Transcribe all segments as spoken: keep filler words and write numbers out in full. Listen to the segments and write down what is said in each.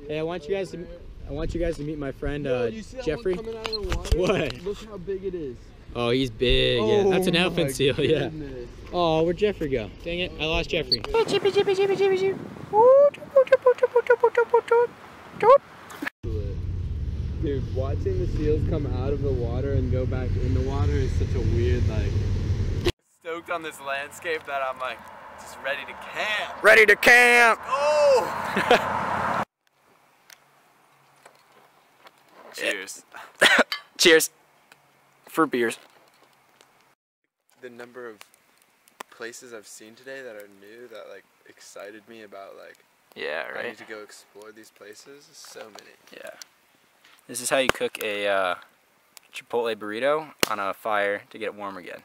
Hey, I want you guys to I want you guys to meet my friend uh, Yo, you see that Jeffrey. One coming out of the water? What? Look how big it is. Oh, he's big. Oh, yeah, that's an elephant seal. Goodness. Yeah. Oh, where'd Jeffrey go? Dang it, I lost Jeffrey. Dude, watching the seals come out of the water and go back in the water is such a weird, like... Stoked on this landscape that I'm like, just ready to camp. Ready to camp! Oh! Cheers. Cheers. For beers. The number of places I've seen today that are new that like excited me about like Yeah, I right? need to go explore these places. So many. Yeah. This is how you cook a uh, Chipotle burrito on a fire to get it warm again.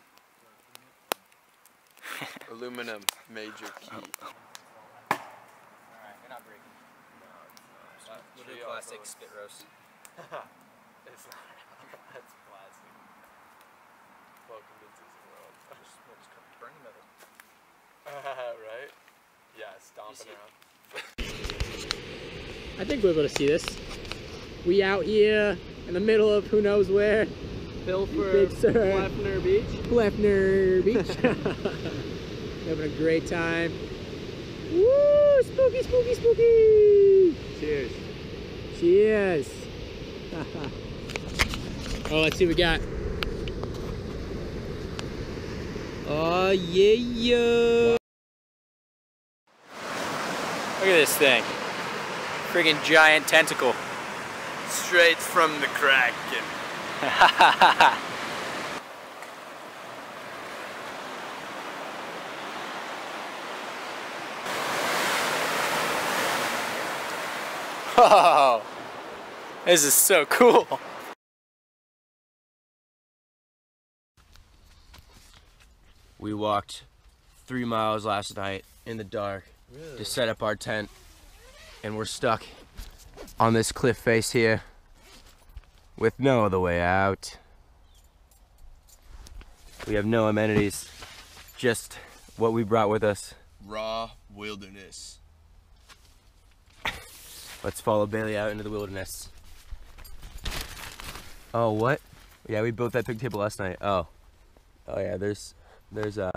Aluminum, major key. Oh. Alright, we're not breaking. No, uh, we'll do classic spit roast. It's not. That's plastic. Welcome to Disney World. Just, we'll just burn the middle. Right? Yeah, stomping around. I think we're able to see this. We out here in the middle of who knows where. Pilfer, Big Sur. Blefner Beach. Blefner Beach. Having a great time. Woo! Spooky, spooky, spooky! Cheers. Cheers! Oh, let's see what we got. Oh, yeah, yeah! Look at this thing. Friggin' giant tentacle. Straight from the Kraken. Oh, this is so cool. We walked three miles last night in the dark really? to set up our tent, and we're stuck on this cliff face here with no other way out. We have no amenities, just what we brought with us. Raw wilderness. Let's follow Bailey out into the wilderness. Oh, what? Yeah, we built that big table last night. Oh. Oh yeah, there's there's uh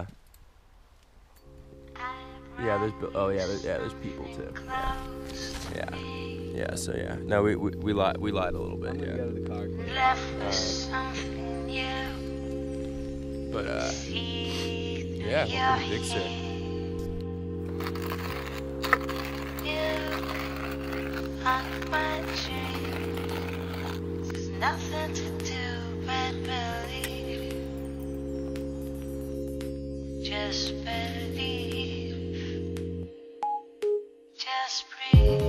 Yeah, there's oh yeah, there's, yeah, there's people too. Yeah. Yeah. Yeah, so yeah. No, we we, we lied we lied a little bit, yeah. Go to the car. Uh, but uh yeah, welcome to Big Sur. My dream, there's nothing to do but believe. Just believe. Just breathe.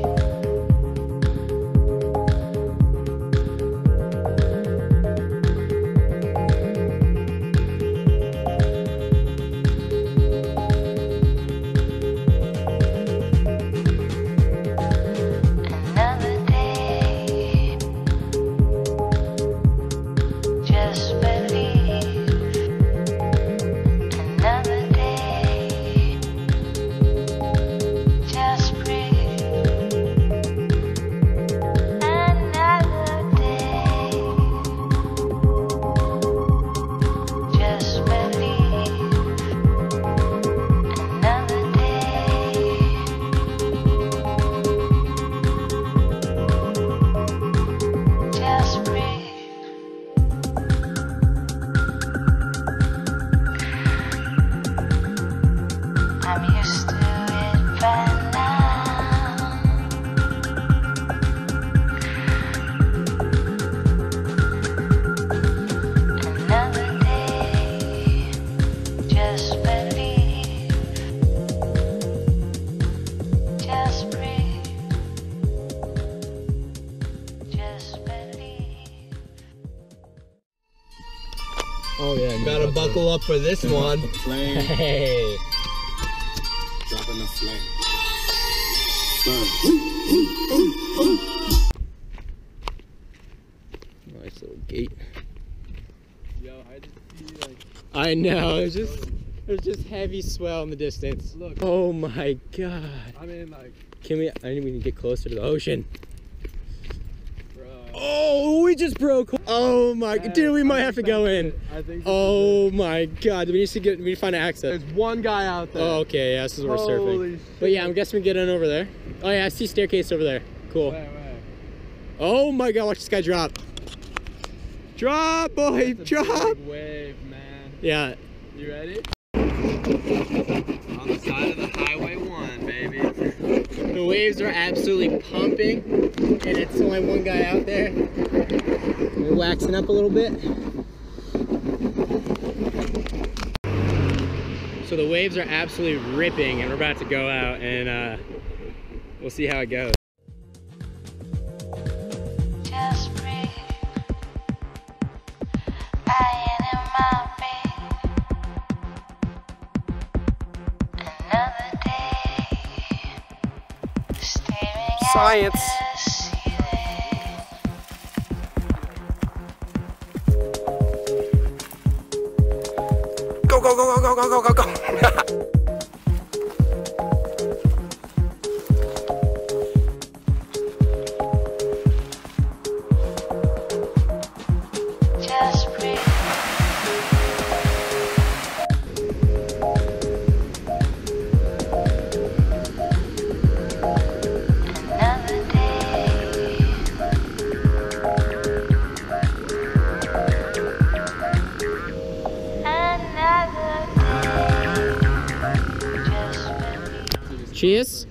Oh yeah, gotta buckle up for this one. Hey. Dropping the flame. Nice little gate. Yo, I just see like. I know. It's just there's just heavy swell in the distance. Look. Oh my god. I mean, like. Can we? I think we can get closer to the ocean. Oh, we just broke. Oh my, Yeah, dude, we might have to go in. I think. Oh my God, we need to get, we need to find an access. There's one guy out there. Oh, okay, yeah, this is where we're Holy surfing. shit. But yeah, I'm guessing we get in over there. Oh yeah, I see staircase over there. Cool. Wait, wait. Oh my God, watch this guy drop. Drop, boy, That's a drop. big wave, man. Yeah. You ready? On the side of the highway one, baby. The waves are absolutely pumping, and it's only one guy out there. We're waxing up a little bit. So the waves are absolutely ripping, and we're about to go out, and uh, we'll see how it goes. Just breathe. Lying in my bed. Another day. Staring Science. at the ceiling. Go, go, go, go, go, go, go, go. Just breathe. Another day. Another day. Just believe. Cheers.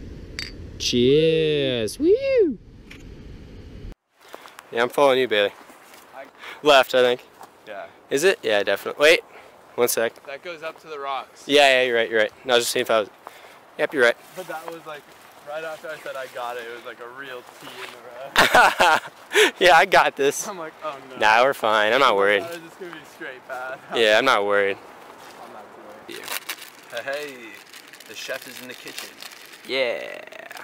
Cheers. Woo! Yeah, I'm following you, Bailey. I, Left, I think. yeah. Is it? Yeah, definitely. Wait, one sec. That goes up to the rocks. Yeah, yeah, you're right, you're right. No, I was just seeing if I was... Yep, you're right. But that was like, right after I said I got it, it was like a real T in the rough. Yeah, I got this. I'm like, oh no. Nah, we're fine. I'm not worried. I was just gonna be straight path. Yeah, I'm not worried. I'm not too worried. Hey, the chef is in the kitchen. Yeah.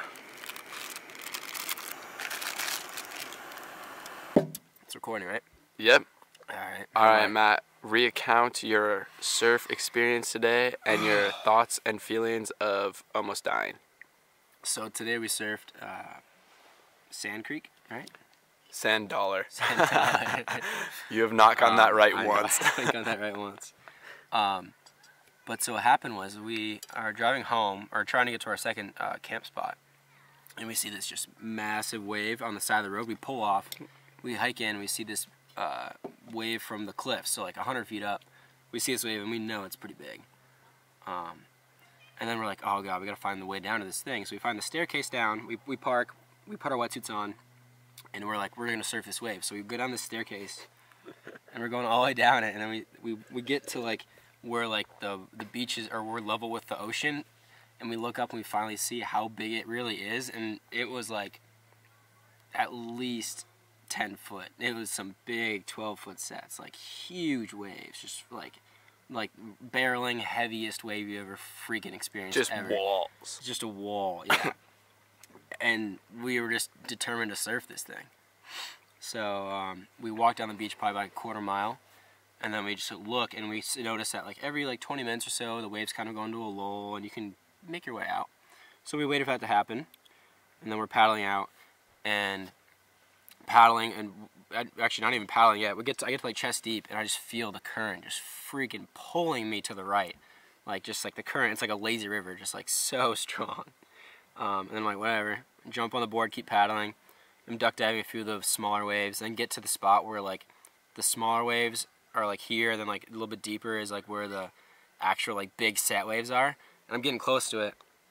It's recording, right? Yep. Alright. All right, Matt. Recount your surf experience today and your thoughts and feelings of almost dying. So today we surfed uh, Sand Creek, right? Sand dollar. Sand Dollar. You have not gotten Um, that right I know, once. I haven't gotten that right once. Um, but so what happened was we are driving home, or trying to get to our second uh, camp spot, and we see this just massive wave on the side of the road. We pull off, we hike in, we see this uh, wave from the cliff, so like one hundred feet up. We see this wave, and we know it's pretty big. Um, and then we're like, oh god, we gotta find the way down to this thing. So we find the staircase down, we, we park, we put our wetsuits on, and we're like, we're gonna surf this wave. So we go down this staircase, and we're going all the way down it, and then we, we, we get to like where like the, the beaches, or we're level with the ocean, and we look up and we finally see how big it really is, and it was like at least ten foot. It was some big twelve foot sets, like huge waves, just like like barreling heaviest wave you ever freaking experienced Just ever. walls. Just a wall, yeah. And we were just determined to surf this thing. So um, we walked down the beach probably about a quarter mile, and then we just look and we notice that like every like twenty minutes or so the waves kind of go into a lull and you can make your way out. So we waited for that to happen, and then we're paddling out and paddling, and actually not even paddling yet. We get to, I get to like chest deep, and I just feel the current just freaking pulling me to the right, like just like the current. It's like a lazy river, just like so strong. Um, and then I'm like, whatever, jump on the board, keep paddling. I'm duck diving a few of the smaller waves, then get to the spot where like the smaller waves are like here, and then like a little bit deeper is like where the actual like big set waves are. And I'm getting close to it.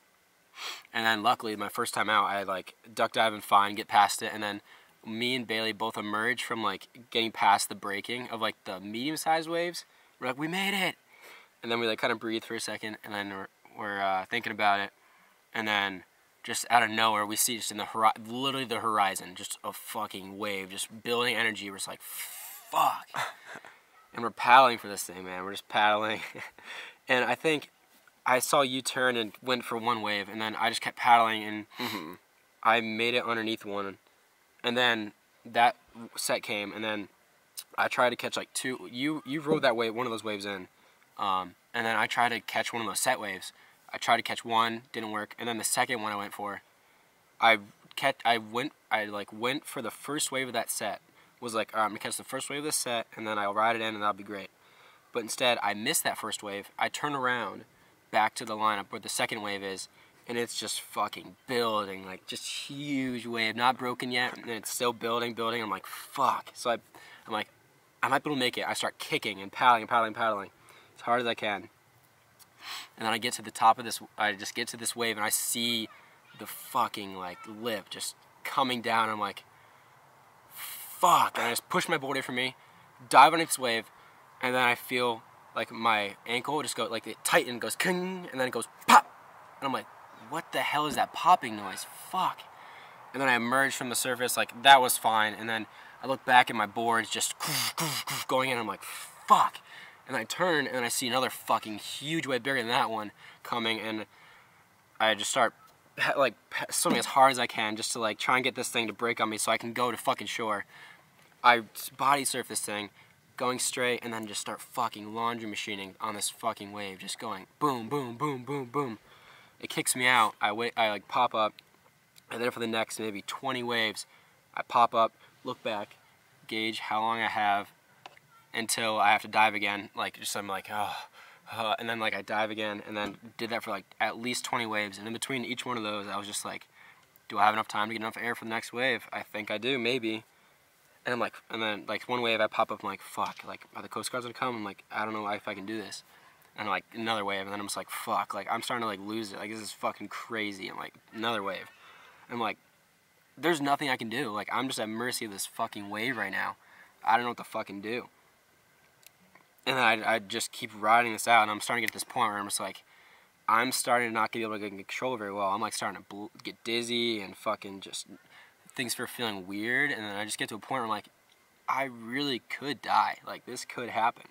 And then luckily, my first time out, I like duck dive and fine, get past it, and then me and Bailey both emerge from like getting past the breaking of like the medium-sized waves. We're like, we made it! And then we like kind of breathe for a second, and then we're, we're uh, thinking about it, and then just out of nowhere, we see just in the hori literally the horizon, just a fucking wave, just building energy. We're just like, fuck. And we're paddling for this thing, man. We're just paddling. And I think I saw you turn and went for one wave, and then I just kept paddling, and mm-hmm. I made it underneath one. And then that set came, and then I tried to catch like two. You you rode that wave, one of those waves in, um, and then I tried to catch one of those set waves. I tried to catch one, didn't work, and then the second one I went for, I catch. I went. I like went for the first wave of that set. Was like, all right, I'm gonna catch the first wave of this set, and then I'll ride it in, and that'll be great. But instead, I missed that first wave. I turn around, back to the lineup where the second wave is, and it's just fucking building, like just huge wave, not broken yet, and it's still building, building. I'm like, fuck. So I, I'm like, I might be able to make it. I start kicking and paddling, and paddling, paddling, as hard as I can. And then I get to the top of this. I just get to this wave, and I see the fucking like lip just coming down. I'm like, fuck. And I just push my board away from me, dive on this wave, and then I feel like my ankle just go like it tightens, goes king, and then it goes pop. And I'm like, what the hell is that popping noise? Fuck. And then I emerge from the surface, like that was fine. And then I look back at my boards just going in. I'm like, fuck. And I turn and I see another fucking huge wave bigger than that one coming, and I just start like swimming as hard as I can just to like try and get this thing to break on me so I can go to fucking shore. I body surf this thing, going straight, and then just start fucking laundry machining on this fucking wave, just going boom, boom, boom, boom, boom. It kicks me out. I wait. I like pop up, and then for the next maybe twenty waves, I pop up, look back, gauge how long I have until I have to dive again. Like just I'm like oh, uh, and then like I dive again, and then did that for like at least twenty waves. And in between each one of those, I was just like, do I have enough time to get enough air for the next wave? I think I do, maybe. And I'm like, and then like one wave I pop up, I'm like, fuck, like are the Coast Guards gonna come? I'm like, I don't know if I can do this. And like another wave, and then I'm just like, fuck, like I'm starting to like lose it. Like this is fucking crazy. I'm like, another wave. I'm like, there's nothing I can do. Like I'm just at mercy of this fucking wave right now. I don't know what to fucking do. And then I, I just keep riding this out, and I'm starting to get to this point where I'm just like, I'm starting to not be able to get in control very well. I'm like starting to bl get dizzy and fucking just things for feeling weird. And then I just get to a point where I'm like, I really could die. Like this could happen.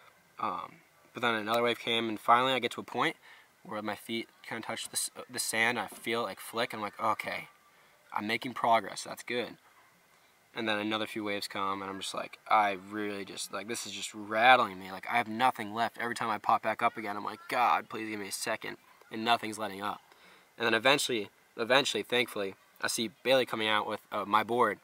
Um, but then another wave came, and finally I get to a point where my feet kind of touch the, the sand. And I feel it like flick, and I'm like, okay, I'm making progress. That's good. And then another few waves come, and I'm just like, I really just, like, this is just rattling me. Like, I have nothing left. Every time I pop back up again, I'm like, God, please give me a second. And nothing's letting up. And then eventually, eventually, thankfully, I see Bailey coming out with uh, my board.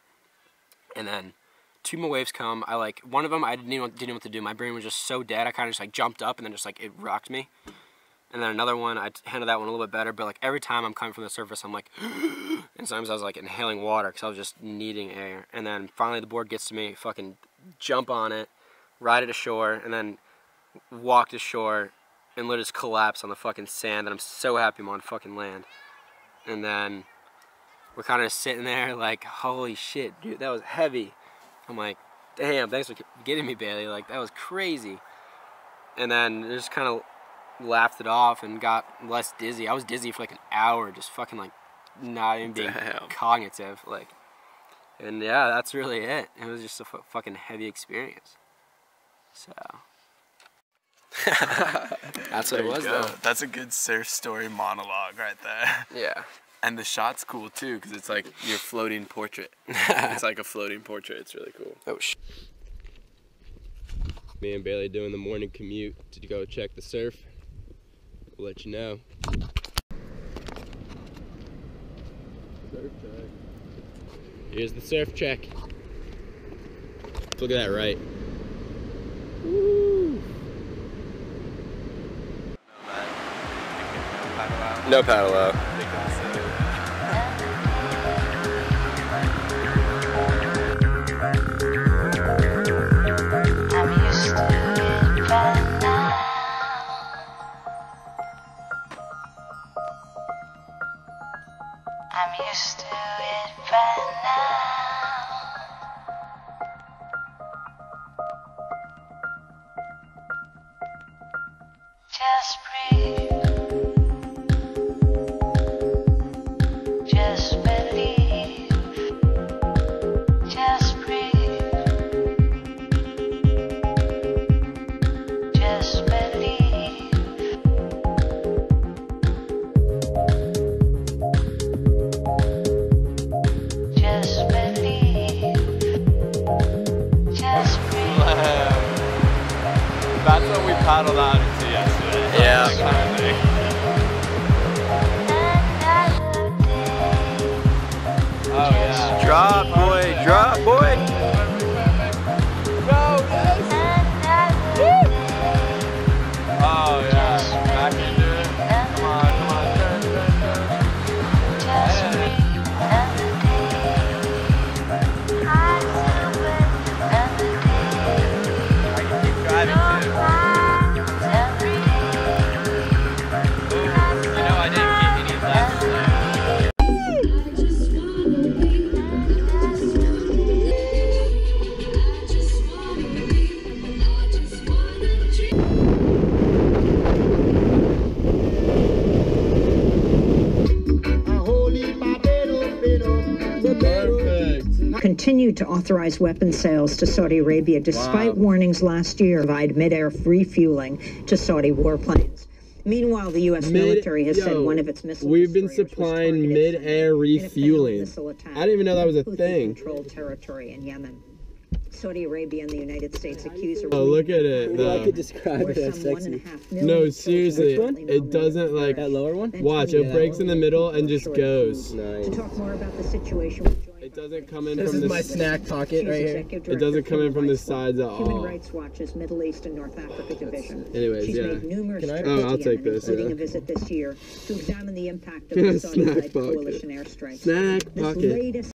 And then two more waves come. I, like, one of them, I didn't even didn't know what to do. My brain was just so dead. I kind of just, like, jumped up, and then just, like, it rocked me. And then another one, I handled that one a little bit better. But, like, every time I'm coming from the surface, I'm like, and sometimes I was like inhaling water because I was just needing air. And then finally the board gets to me, fucking jump on it, ride it ashore, and then walk to shore and let it just collapse on the fucking sand. And I'm so happy I'm on fucking land. And then we're kind of sitting there like, holy shit, dude, that was heavy. I'm like, damn, thanks for getting me, Bailey. Like, that was crazy. And then just kind of laughed it off and got less dizzy. I was dizzy for like an hour, just fucking like not even being Damn. cognitive, like, and yeah, that's really it. It was just a f fucking heavy experience. So that's what it was, though. That's a good surf story monologue right there. Yeah. And the shot's cool too, because it's like your floating portrait. It's like a floating portrait. It's really cool. Oh sh. Me and Bailey doing the morning commute to go check the surf. We'll let you know. Surf check. Here's the surf check. Look at that right. Woo. No paddle out. I'm used to it by now. Just breathe. Just believe. Just breathe. Just believe. Just believe. Just breathe. That's what we paddled out into yesterday. Yeah. That kind of thing. Another day. continued to authorize weapons sales to Saudi Arabia despite Wow. warnings last year to provide mid-air refueling to Saudi warplanes. Meanwhile, the U S Mid- military has yo, said one of its missile we've been destroyers was supplying targeted mid-air Sunday in a failed refueling. missile attack I didn't even know that was a in thing. Houthi-controlled territory in Yemen. Saudi Arabia and the United States accuse Oh, look at it, Maybe I though. could describe where it as some one and sexy. a half million No, children seriously, currently it nominated doesn't, like- That lower one? Watch, it breaks in the middle and just goes. Nice. To talk more about the situation, we're joined It by doesn't come in This from is my the snack pocket right here. Executive It doesn't Director come in of from the Human Rights sides at Watch- Human all. Rights Watch's Middle East and North Africa division. Anyways, She's yeah. made numerous Can I- trips Oh, I'll to take Yemen, this, including yeah. a visit this year to examine the impact of the Snack Saudi-led pocket. coalition airstrikes. Snack This pocket. latest